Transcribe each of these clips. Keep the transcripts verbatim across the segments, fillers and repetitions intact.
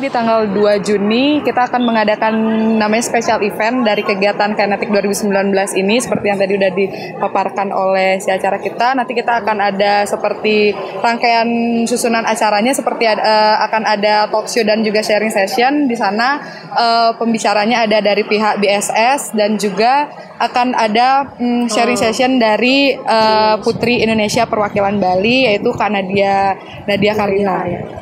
di tanggal dua Juni kita akan mengadakan namanya special event dari kegiatan Kinetic dua ribu sembilan belas ini, seperti yang tadi udah dipaparkan oleh si acara kita. Nanti kita akan ada seperti rangkaian susunan acaranya, seperti ada, uh, akan ada talk show dan juga sharing session. Di sana uh, pembicaranya ada dari pihak B S S dan juga akan ada um, sharing session dari uh, Putri Indonesia perwakilan Bali, yaitu Kak Nadia Nadia Karina.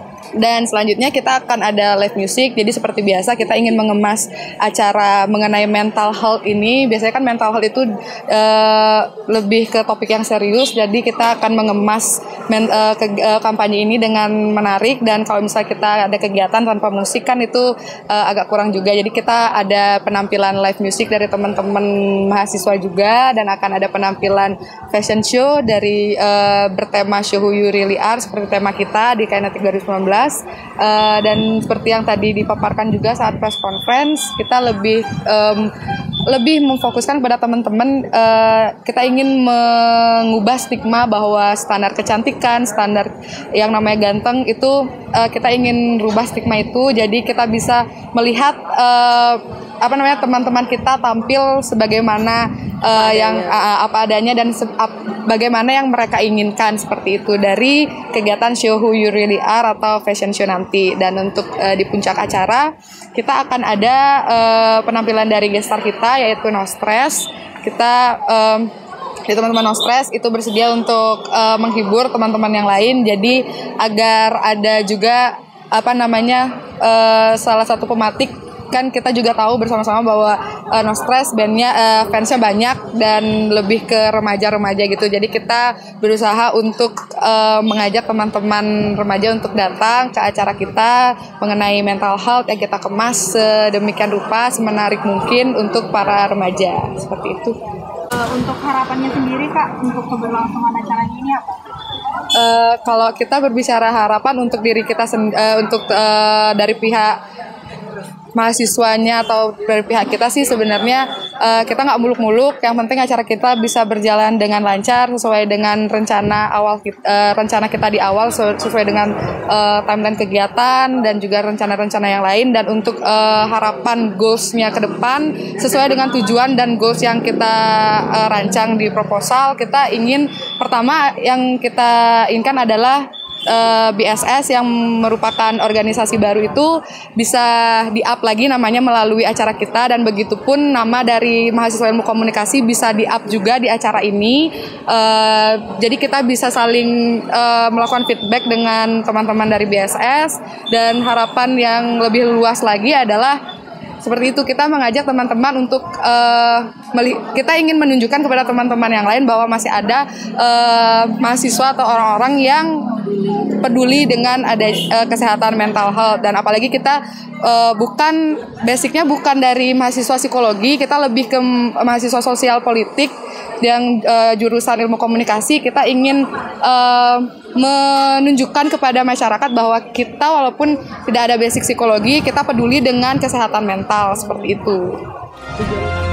Dan selanjutnya kita akan ada live music. Jadi seperti biasa kita ingin mengemas acara mengenai mental health ini. Biasanya kan mental health itu uh, lebih ke topik yang serius. Jadi kita akan mengemas men, uh, ke, uh, kampanye ini dengan menarik. Dan kalau misalnya kita ada kegiatan tanpa musik kan itu uh, agak kurang juga. Jadi kita ada penampilan live music dari teman-teman mahasiswa juga, dan akan ada penampilan fashion show dari uh, bertema Show Who You Really Are seperti tema kita di Kinetic dua ribu sembilan belas. Uh, dan seperti yang tadi dipaparkan juga saat press conference, kita lebih um, lebih memfokuskan kepada teman-teman. Uh, kita ingin mengubah stigma bahwa standar kecantikan, standar yang namanya ganteng itu uh, kita ingin rubah stigma itu. Jadi kita bisa melihat uh, apa namanya teman-teman kita tampil sebagaimana uh, yang uh, apa adanya dan se- ap- bagaimana yang mereka inginkan, seperti itu dari kegiatan Show Who You Really Are atau fashion show nanti. Dan untuk uh, di puncak acara kita akan ada uh, penampilan dari gestar kita, yaitu No Stress. Kita um, di teman-teman No Stress itu bersedia untuk uh, menghibur teman-teman yang lain. Jadi agar ada juga apa namanya uh, salah satu pematik, kan kita juga tahu bersama-sama bahwa uh, No Stress bandnya uh, fansnya banyak dan lebih ke remaja-remaja gitu. Jadi kita berusaha untuk uh, mengajak teman-teman remaja untuk datang ke acara kita mengenai mental health yang kita kemas sedemikian rupa, semenarik mungkin untuk para remaja, seperti itu. Uh, untuk harapannya sendiri Kak, untuk keberlangsungan acaranya ini apa? Uh, kalau kita berbicara harapan untuk diri kita sen- uh, untuk uh, dari pihak mahasiswanya atau dari pihak kita sih sebenarnya uh, kita nggak muluk-muluk. Yang penting acara kita bisa berjalan dengan lancar sesuai dengan rencana awal kita, uh, rencana kita di awal, sesuai dengan uh, timeline kegiatan dan juga rencana-rencana yang lain. Dan untuk uh, harapan goals-nya ke depan sesuai dengan tujuan dan goals yang kita uh, rancang di proposal, kita ingin pertama yang kita inginkan adalah Uh, B S S yang merupakan organisasi baru itu bisa di-up lagi namanya melalui acara kita, dan begitupun nama dari mahasiswa ilmu komunikasi bisa di-up juga di acara ini. Uh, jadi kita bisa saling uh, melakukan feedback dengan teman-teman dari B S S, dan harapan yang lebih luas lagi adalah seperti itu, kita mengajak teman-teman untuk uh, meli- kita ingin menunjukkan kepada teman-teman yang lain bahwa masih ada uh, mahasiswa atau orang-orang yang peduli dengan ada uh, kesehatan mental health. Dan apalagi kita uh, bukan basicnya bukan dari mahasiswa psikologi, kita lebih ke mahasiswa sosial politik yang uh, jurusan ilmu komunikasi. Kita ingin uh, menunjukkan kepada masyarakat bahwa kita walaupun tidak ada basic psikologi, kita peduli dengan kesehatan mental, seperti itu.